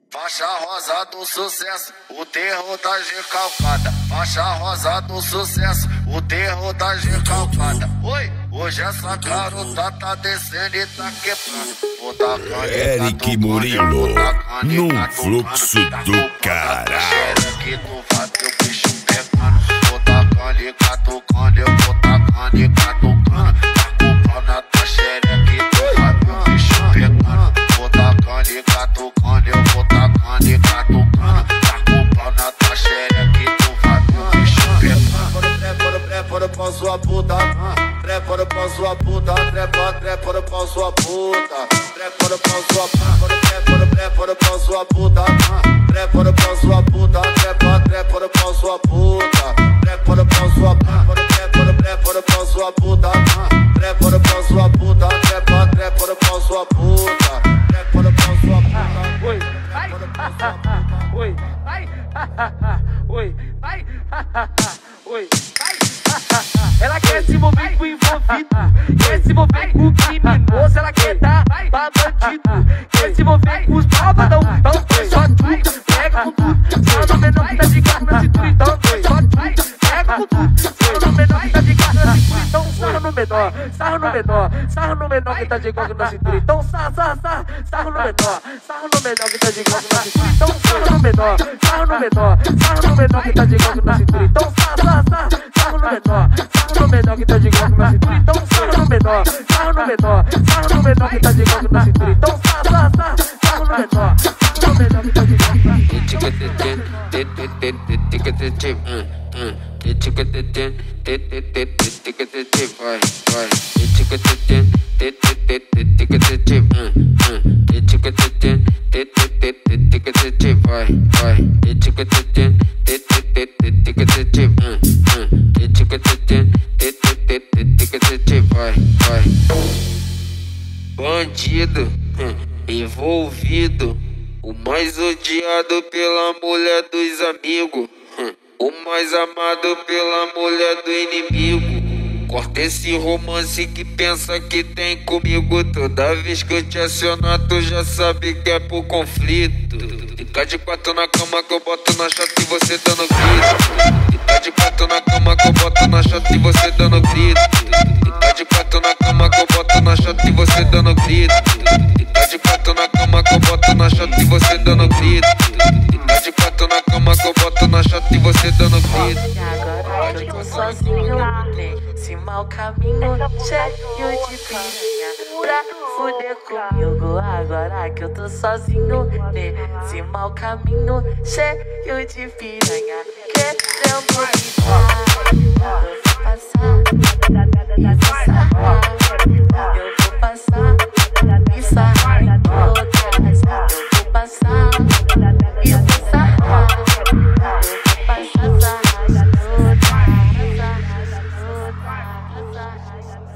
Faixa rosa do sucesso, o terror da recalcada. Faixa rosa do sucesso, o terror da recalcada. Oi, hoje essa garota tá descendo e tá quebrando. Eric Murilo, num fluxo do caralho. Que tu vai ter o bicho pegando. Vou tacando e catucando, eu vou tacando e catucando. Tá com pau na tua xereca e tu vai ter o bicho pegando. Vou tacando e catucando, eu vou tacando e catucando. Tá com pau na tua xereca e tu vai ter o bicho pegando. Prepara pra sua puta, prepara pra sua puta, prepara pra sua puta, prepara pra sua puta, prepara pra sua puta, prepara pra sua puta, prepara pra sua puta, prepara pra sua puta, prepara pra sua puta, prepara pra sua puta, prepara pra sua puta, prepara pra sua puta. Oi, ai, oi, ai, oi, ai, oi, ai. Ela quer se envolver com envolvido, quer se envolver com criminoso, ela quer dar pra bandido, quer se envolver com os malvadão. Então só tu, pega com tudo, só no menor que tá de carro na cintura. Então só tu, pega com tudo, só no menor que tá de carro na cintura. Então sarra no menor, sarra no menor, sarra no menor que tá de carro na cintura. Então sarra no menor, sarra no menor que tá de carro na cintura. Então sarra no menor, sarra no menor, sarra no menor que tá de carro na cintura. Então sarra no menor, sarra no menor que tá de carro na cintura. Então sarra no menor, sarra no menor, sarra no menor que tá de carro na cintura. Então sarra no menor, sarra no menor que tá de carro na bandido, envolvido, o mais odiado pela mulher dos amigos, o mais amado pela mulher do inimigo. Corta esse romance que pensa que tem comigo. Toda vez que eu te acionar, tu já sabe que é por conflito. Fica de quatro na cama que eu boto na chata e você dando grito. Fica de quatro na cama que eu boto na chata e você dando grito. Fica de quatro na cama que eu boto na chata e você dando grito. Fica de quatro na cama que eu boto na chata e você dando grito. Fica de quatro na cama que eu boto na chata e você dando grito. E agora que eu tô sozinho, nesse mau caminho, cheio de piranha pra fuder comigo. Agora que eu tô sozinho, nesse mau caminho, cheio de piranha querendo me dar. Eu vou passar e sarrar, eu vou passar e sarrar em todas. Eu vou passar e sarrar, eu vou passar sarrar em todas.